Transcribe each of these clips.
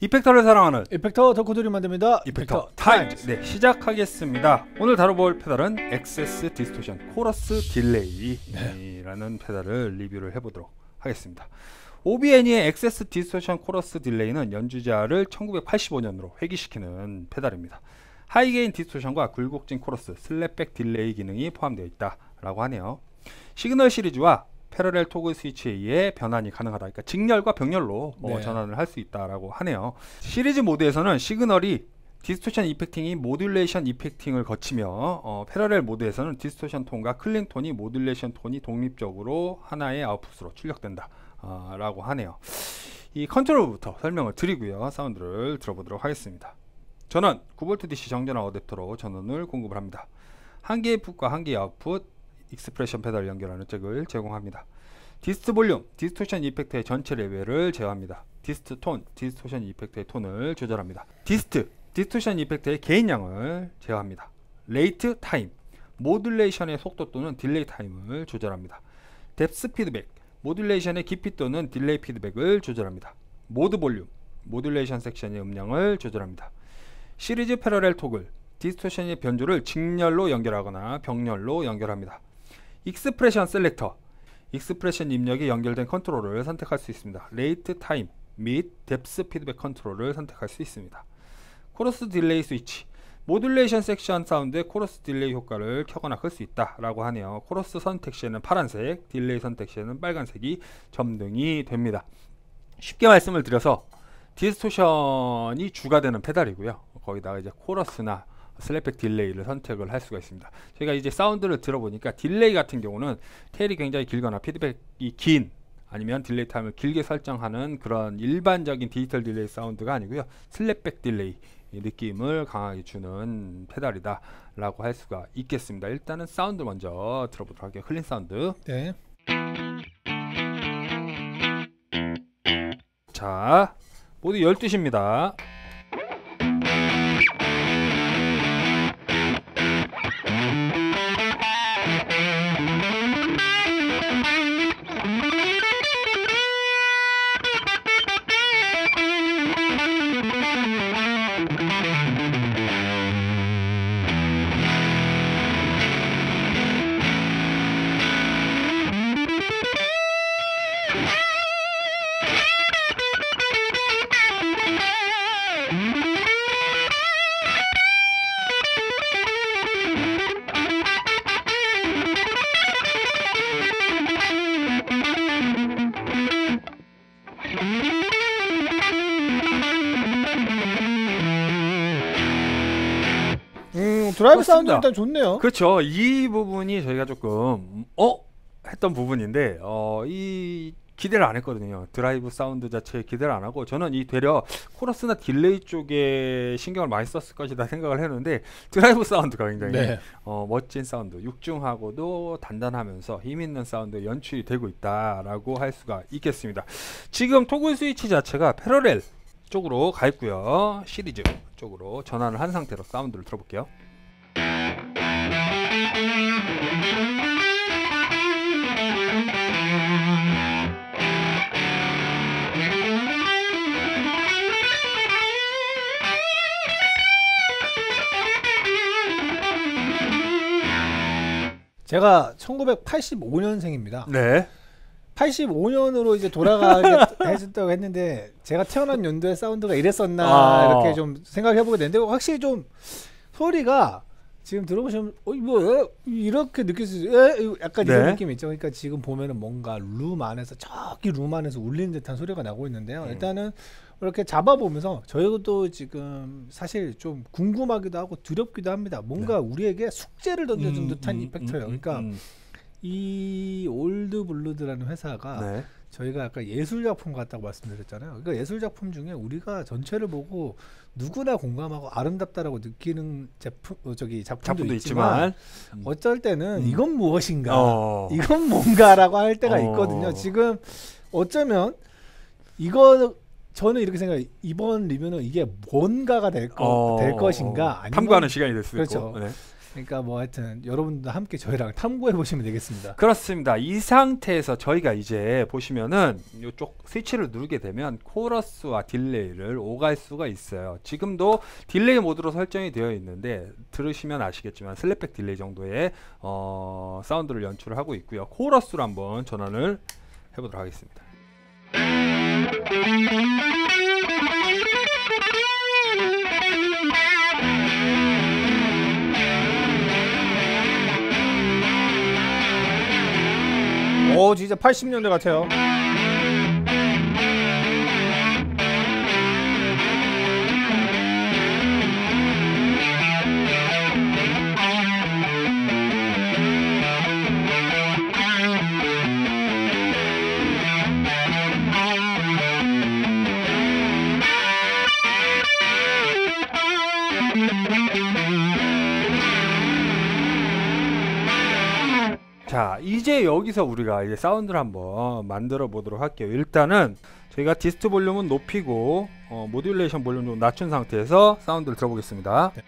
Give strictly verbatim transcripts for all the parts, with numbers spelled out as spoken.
이펙터를 사랑하는 이펙터 덕후들이 만듭니다. 이펙터 타임즈. 네, 시작하겠습니다. 오늘 다뤄볼 페달은 엑세스 디스토션 코러스 딜레이라는 네. 페달을 리뷰를 해보도록 하겠습니다. 오비애니의 엑세스 디스토션 코러스 딜레이는 연주자를 천구백팔십오 년으로 회귀시키는 페달입니다. 하이게인 디스토션과 굴곡진 코러스, 슬랩백 딜레이 기능이 포함되어 있다라고 하네요. 시그널 시리즈와 패러렐 토글 스위치에 의해 변환이 가능하다. 그러니까 직렬과 병렬로 네. 어, 전환을 할 수 있다라고 하네요. 시리즈 모드에서는 시그널이 디스토션 이펙팅이 모듈레이션 이펙팅을 거치며 어, 패러렐 모드에서는 디스토션 톤과 클린 톤이 모듈레이션 톤이 독립적으로 하나의 아웃풋으로 출력된다 어, 라고 하네요. 이 컨트롤부터 설명을 드리고요. 사운드를 들어보도록 하겠습니다. 전원 구 볼트 디씨 정전화 어댑터로 전원을 공급을 합니다. 한 개의 풋과 한 개의 아웃풋 익스프레션 페달을 연결하는 잭을 제공합니다. 디스트 볼륨, 디스토션 이펙터의 전체 레벨을 제어합니다. 디스트 톤, 디스토션 이펙터의 톤을 조절합니다. 디스트, 디스토션 이펙터의 개인량을 제어합니다. 레이트 타임, 모듈레이션의 속도 또는 딜레이 타임을 조절합니다. 뎁스 피드백, 모듈레이션의 깊이 또는 딜레이 피드백을 조절합니다. 모드 볼륨, 모듈레이션 섹션의 음량을 조절합니다. 시리즈 패러렐 토글, 디스토션의 변조를 직렬로 연결하거나 병렬로 연결합니다. 익스프레션 셀렉터, 익스프레션 입력이 연결된 컨트롤을 선택할 수 있습니다. 레이트 타임 및 뎁스 피드백 컨트롤을 선택할 수 있습니다. 코러스 딜레이 스위치, 모듈레이션 섹션 사운드의 코러스 딜레이 효과를 켜거나 끌 수 있다 라고 하네요. 코러스 선택 시에는 파란색, 딜레이 선택 시에는 빨간색이 점등이 됩니다. 쉽게 말씀을 드려서 디스토션이 주가 되는 페달이고요. 거기다가 이제 코러스나 슬랩백 딜레이를 선택을 할 수가 있습니다. 제가 이제 사운드를 들어보니까 딜레이 같은 경우는 테일이 굉장히 길거나 피드백이 긴 아니면 딜레이 타임을 길게 설정하는 그런 일반적인 디지털 딜레이 사운드가 아니고요. 슬랩백 딜레이 느낌을 강하게 주는 페달이다 라고 할 수가 있겠습니다. 일단은 사운드 먼저 들어보도록 할게요. 클린 사운드. 네. 자, 모두 열두 시입니다. 음, 드라이브 사운드 일단 좋네요. 그렇죠. 이 부분이 저희가 조금 어? 했던 부분인데 어, 이 기대를 안 했거든요. 드라이브 사운드 자체에 기대를 안 하고 저는 이 되려 코러스나 딜레이 쪽에 신경을 많이 썼을 것이다 생각을 했는데 드라이브 사운드가 굉장히 네. 어, 멋진 사운드, 육중하고도 단단하면서 힘있는 사운드 연출이 되고 있다라고 할 수가 있겠습니다. 지금 토글 스위치 자체가 패러렐 쪽으로 가 있고요. 시리즈 쪽으로 전환을 한 상태로 사운드를 들어볼게요. 제가 천구백팔십오 년생입니다. 네. 팔십오 년으로 이제 돌아가게 해줬다고 했는데 제가 태어난 연도의 사운드가 이랬었나 아. 이렇게 좀 생각해보게 되는데 확실히 좀 소리가 지금 들어보시면 어, 뭐 이렇게 느낄 수 있어요. 약간 네. 이런 느낌이 있죠. 그러니까 지금 보면은 뭔가 룸 안에서 저기 룸 안에서 울리는 듯한 소리가 나고 있는데요. 음. 일단은 이렇게 잡아보면서 저희도 지금 사실 좀 궁금하기도 하고 두렵기도 합니다. 뭔가 네. 우리에게 숙제를 던져준 음, 듯한 음, 이펙터예요. 음, 그러니까 음. 이 올드블루드라는 회사가 네. 저희가 아까 예술작품 같다고 말씀드렸잖아요. 그러니까 예술작품 중에 우리가 전체를 보고 누구나 공감하고 아름답다라고 느끼는 제품, 어, 저기 작품도, 작품도 있지만, 있지만 어쩔 때는 음. 이건 무엇인가 어. 이건 뭔가라고 할 때가 어. 있거든요. 지금 어쩌면 이거 저는 이렇게 생각해요. 이번 리뷰는 이게 뭔가가 될, 거, 어. 될 것인가 아니면 탐구하는 시간이 될 수 그렇죠. 있고 네. 그러니까 뭐 하여튼 여러분도 함께 저희랑 탐구해 보시면 되겠습니다. 그렇습니다. 이 상태에서 저희가 이제 보시면은 이쪽 스위치를 누르게 되면 코러스와 딜레이를 오갈 수가 있어요. 지금도 딜레이 모드로 설정이 되어 있는데 들으시면 아시겠지만 슬랩백 딜레이 정도의 어, 사운드를 연출을 하고 있고요. 코러스로 한번 전환을 해보도록 하겠습니다. 오 진짜 팔십 년대 같아요. 자, 이제 여기서 우리가 이제 사운드를 한번 만들어 보도록 할게요. 일단은 저희가 디스트 볼륨은 높이고 어, 모듈레이션 볼륨 좀 낮춘 상태에서 사운드를 들어보겠습니다. 네.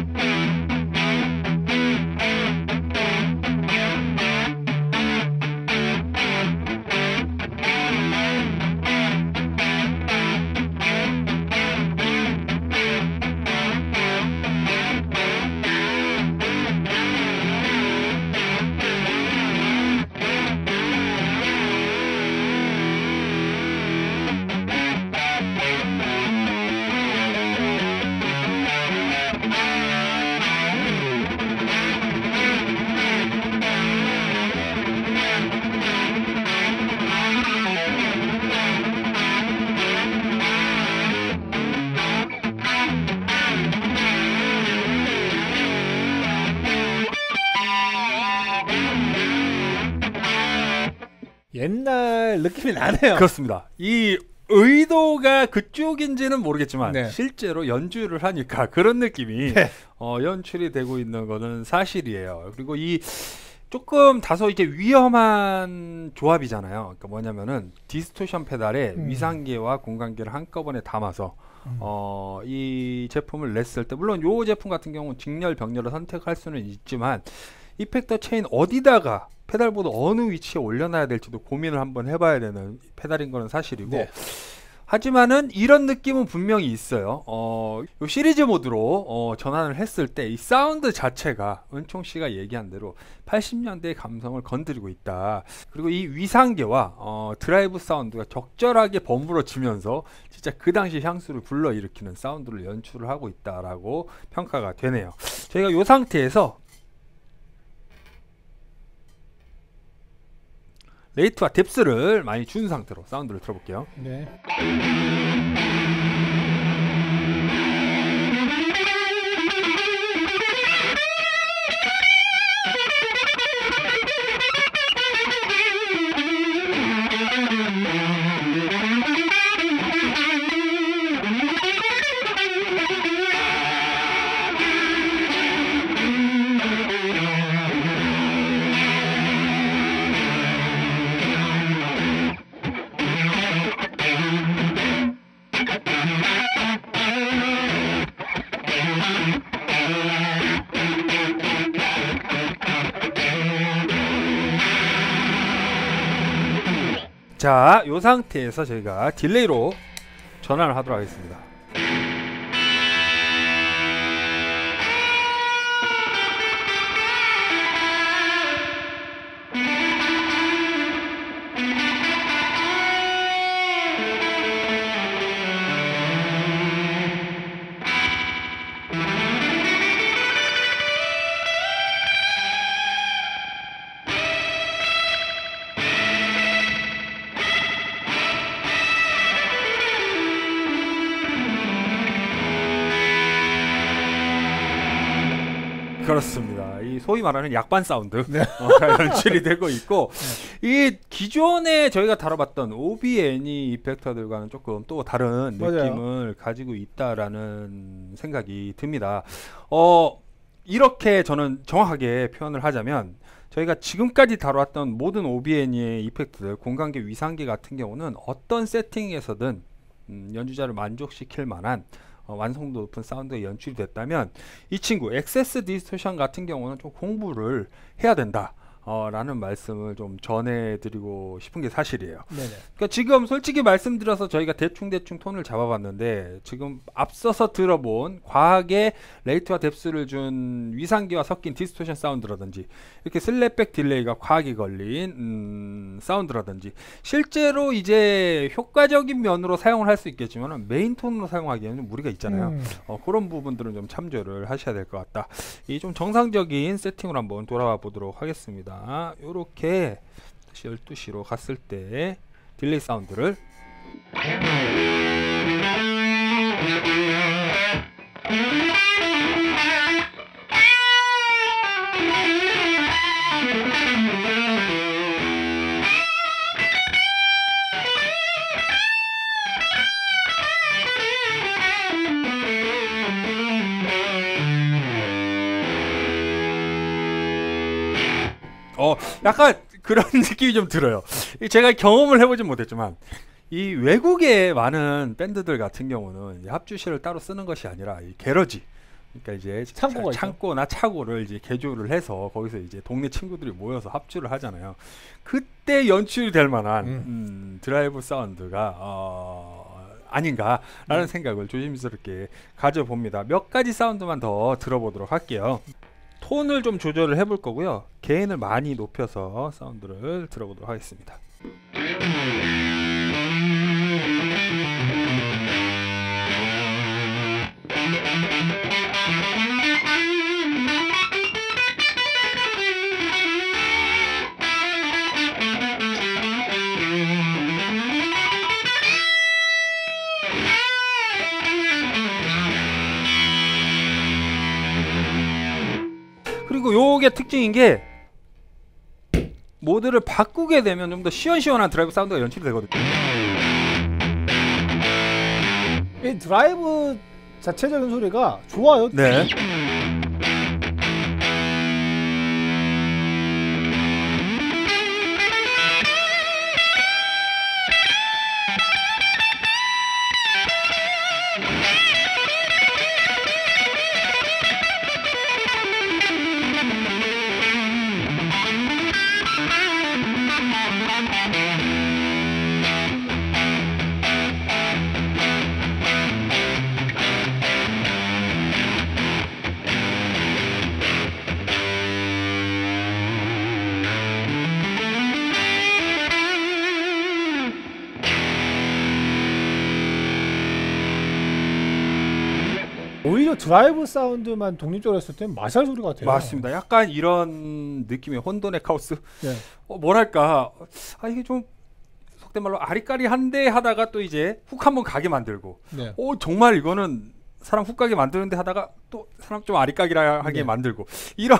옛날 느낌이 나네요. 그렇습니다. 이 의도가 그쪽인지는 모르겠지만 네. 실제로 연주를 하니까 그런 느낌이 네. 어, 연출이 되고 있는 거는 사실이에요. 그리고 이 조금 다소 이게 위험한 조합이잖아요. 그러니까 뭐냐면은 디스토션 페달에 음. 위상계와 공간계를 한꺼번에 담아서 음. 어, 이 제품을 냈을 때 물론 요 제품 같은 경우는 직렬, 병렬을 선택할 수는 있지만 이펙터 체인 어디다가 페달보드 어느 위치에 올려놔야 될지도 고민을 한번 해봐야 되는 페달인 거는 사실이고 네. 하지만은 이런 느낌은 분명히 있어요. 어, 요 시리즈 모드로 어, 전환을 했을 때 이 사운드 자체가 은총 씨가 얘기한 대로 팔십 년대의 감성을 건드리고 있다. 그리고 이 위상계와 어, 드라이브 사운드가 적절하게 버무러지면서 진짜 그 당시 향수를 불러일으키는 사운드를 연출을 하고 있다라고 평가가 되네요. 저희가 이 상태에서 레이트와 뎁스를 많이 준 상태로 사운드를 들어볼게요. 네. 자, 이 상태에서 저희가 딜레이로 전환을 하도록 하겠습니다. 그렇습니다. 이 소위 말하는 약반 사운드 네. 어, 연출이 되고 있고 네. 이 기존에 저희가 다뤄봤던 오비애니 이펙터들과는 조금 또 다른 맞아요. 느낌을 가지고 있다라는 생각이 듭니다. 어, 이렇게 저는 정확하게 표현을 하자면 저희가 지금까지 다뤄왔던 모든 오비애니의 이펙트들, 공간계, 위상계 같은 경우는 어떤 세팅에서든 음, 연주자를 만족시킬 만한 어, 완성도 높은 사운드가 연출이 됐다면 이 친구 엑세스 디스토션 같은 경우는 좀 공부를 해야 된다. 어, 라는 말씀을 좀 전해드리고 싶은 게 사실이에요. 네네. 그러니까 지금 솔직히 말씀드려서 저희가 대충대충 톤을 잡아봤는데 지금 앞서서 들어본 과하게 레이트와 뎁스를 준 위상기와 섞인 디스토션 사운드라든지 이렇게 슬랩백 딜레이가 과하게 걸린 음, 사운드라든지 실제로 이제 효과적인 면으로 사용을 할 수 있겠지만 메인 톤으로 사용하기에는 좀 무리가 있잖아요. 음. 어, 그런 부분들은 좀 참조를 하셔야 될 것 같다. 이 좀 정상적인 세팅으로 한번 돌아와 보도록 하겠습니다. 요렇게 다시 열두 시로 갔을 때 딜레이 사운드를 어 약간 그런 느낌이 좀 들어요. 제가 경험을 해보진 못했지만 이 외국의 많은 밴드들 같은 경우는 이제 합주실을 따로 쓰는 것이 아니라 이 게러지, 그러니까 이제 창고가 차, 창고나 차고를 이제 개조를 해서 거기서 이제 동네 친구들이 모여서 합주를 하잖아요. 그때 연출이 될 만한 음. 음, 드라이브 사운드가 어, 아닌가라는 음. 생각을 조심스럽게 가져봅니다. 몇 가지 사운드만 더 들어보도록 할게요. 톤을 좀 조절을 해볼 거고요. 게인을 많이 높여서 사운드를 들어보도록 하겠습니다. 그리고 요게 특징인 게 모드를 바꾸게 되면 좀 더 시원시원한 드라이브 사운드가 연출이 되거든요. 이 드라이브 자체적인 소리가 좋아요. 네. 오히려 드라이브 사운드만 독립적으로 했을 때는 마샬 소리 같아요. 맞습니다. 약간 이런 느낌의 혼돈의 카오스. 네. 어, 뭐랄까, 아 이게 좀 속된 말로 아리까리한데 하다가 또 이제 훅 한번 가게 만들고, 네. 오 정말 이거는 사람 훅 가게 만드는데 하다가 또 사람 좀 아리까리하게 네. 만들고 이런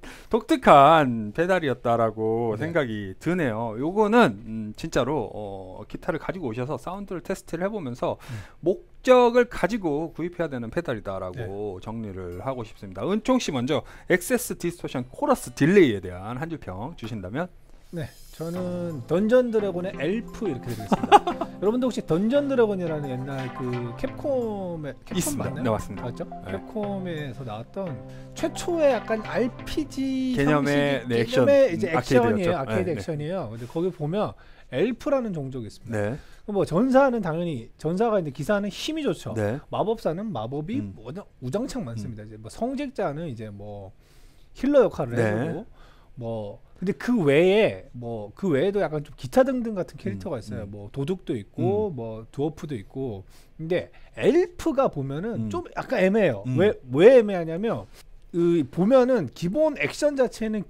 독특한 페달이었다라고 네. 생각이 드네요. 요거는 음, 진짜로 어, 기타를 가지고 오셔서 사운드를 테스트를 해보면서 음. 목적을 가지고 구입해야 되는 페달이다라고 네. 정리를 하고 싶습니다. 은총 씨 먼저 엑세스 디스토션 코러스 딜레이에 대한 한 줄 평 주신다면? 네, 저는 던전 드래곤의 엘프 이렇게 드리겠습니다. 여러분들 혹시 던전 드래곤이라는 옛날 그 캡콤의 캡콤 있습니다. 맞나요? 네, 맞습니다. 맞죠? 네. 캡콤에서 나왔던 최초의 약간 알피지 개념의 형식, 네, 액션, 개념의 이제 음, 액션이에요. 아케이드였죠. 아케이드 네, 액션이에요. 근데 거기 보면 엘프라는 종족이 있습니다. 네. 뭐 전사는 당연히 전사가 있는데 기사는 힘이 좋죠. 네. 마법사는 마법이 음. 뭐 우장창 많습니다. 음. 이제 뭐 성직자는 이제 뭐 힐러 역할을 네. 해주고 뭐 근데 그 외에 뭐 그 외에도 약간 좀 기타 등등 같은 캐릭터가 있어요. 음. 뭐 도둑도 있고 음. 뭐 드워프도 있고. 근데 엘프가 보면은 음. 좀 약간 애매해요. 음. 왜 왜 애매하냐면 그 보면은 기본 액션 자체는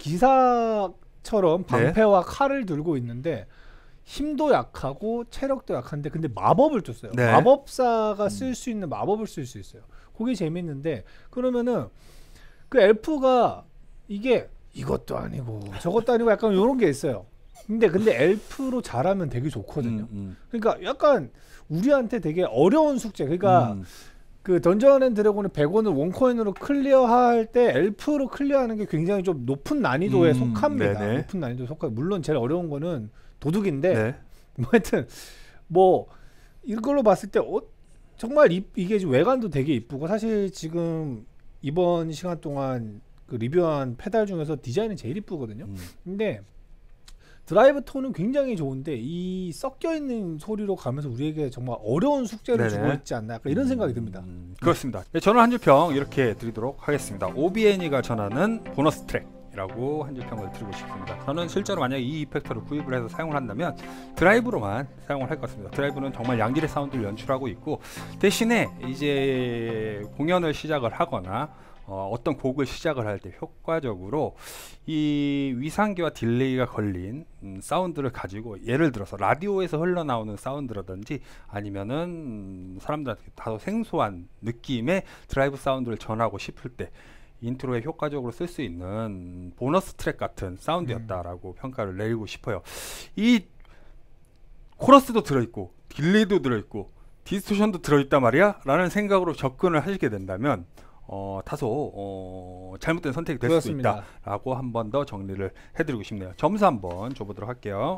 기사처럼 방패와 네. 칼을 들고 있는데 힘도 약하고 체력도 약한데 근데 마법을 또 써요. 네. 마법사가 음. 쓸 수 있는 마법을 쓸 수 있어요. 그게 재밌는데 그러면은 그 엘프가 이게 이것도 아니고 저것도 아니고 약간 이런 게 있어요. 근데 근데 엘프로 잘하면 되게 좋거든요. 음, 음. 그러니까 약간 우리한테 되게 어려운 숙제. 그러니까 음. 그 던전 앤 드래곤을 백 원을 원코인으로 클리어할 때 엘프로 클리어하는 게 굉장히 좀 높은 난이도에 음, 속합니다. 네네. 높은 난이도에 속하고 물론 제일 어려운 거는 도둑인데 네. 뭐 하여튼 뭐 이걸로 봤을 때 어, 정말 이, 이게 지금 외관도 되게 이쁘고 사실 지금 이번 시간 동안 그 리뷰한 페달 중에서 디자인이 제일 이쁘거든요. 음. 근데 드라이브 톤은 굉장히 좋은데 이 섞여 있는 소리로 가면서 우리에게 정말 어려운 숙제를 네네. 주고 있지 않나 이런 생각이 듭니다. 음, 그렇습니다. 네, 저는 한 줄 평 이렇게 드리도록 하겠습니다. 오비엔이가 전하는 보너스 트랙이라고 한 줄 평을 드리고 싶습니다. 저는 실제로 만약에 이 이펙터를 구입을 해서 사용을 한다면 드라이브로만 사용을 할 것 같습니다. 드라이브는 정말 양질의 사운드를 연출하고 있고 대신에 이제 공연을 시작을 하거나 어, 어떤 곡을 시작을 할 때 효과적으로 이 위상기와 딜레이가 걸린 음, 사운드를 가지고 예를 들어서 라디오에서 흘러나오는 사운드라든지 아니면은 음, 사람들한테 다소 생소한 느낌의 드라이브 사운드를 전하고 싶을 때 인트로에 효과적으로 쓸 수 있는 보너스 트랙 같은 사운드였다라고 음. 평가를 내리고 싶어요. 이 코러스도 들어있고 딜레이도 들어있고 디스토션도 들어있단 말이야 라는 생각으로 접근을 하시게 된다면 어, 다소 어, 잘못된 선택이 될 그렇습니다. 수도 있다라고 한 번 더 정리를 해드리고 싶네요. 점수 한번 줘보도록 할게요.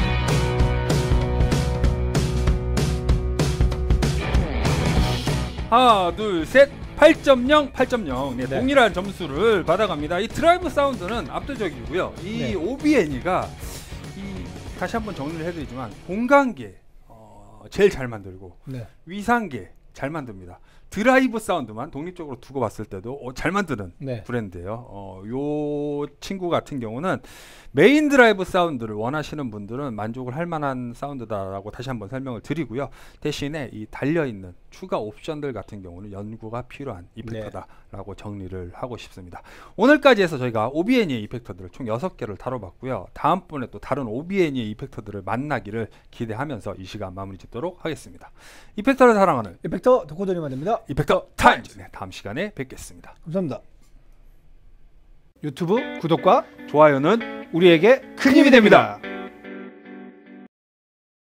하나, 둘, 셋. 팔 점 영, 팔 점 영. 네, 네. 동일한 점수를 받아갑니다. 이 드라이브 사운드는 압도적이고요. 이 네. 오비엔이가 이, 다시 한번 정리를 해드리지만 공간계 어, 제일 잘 만들고 네. 위상계 잘 만듭니다. 드라이브 사운드만 독립적으로 두고 봤을 때도 어, 잘 만드는 네. 브랜드예요. 어, 요 친구 같은 경우는 메인 드라이브 사운드를 원하시는 분들은 만족을 할 만한 사운드다라고 다시 한번 설명을 드리고요. 대신에 이 달려있는 추가 옵션들 같은 경우는 연구가 필요한 이펙터다라고 네. 정리를 하고 싶습니다. 오늘까지 해서 저희가 오비엔이의 이펙터들을 총 여섯 개를 다뤄봤고요. 다음번에 또 다른 오비엔이의 이펙터들을 만나기를 기대하면서 이 시간 마무리 짓도록 하겠습니다. 이펙터를 사랑하는 이펙터 덕후들이만입니다. 이펙터 타임즈. 네, 다음 시간에 뵙겠습니다. 감사합니다. 유튜브 구독과 좋아요는 우리에게 큰 힘이 됩니다.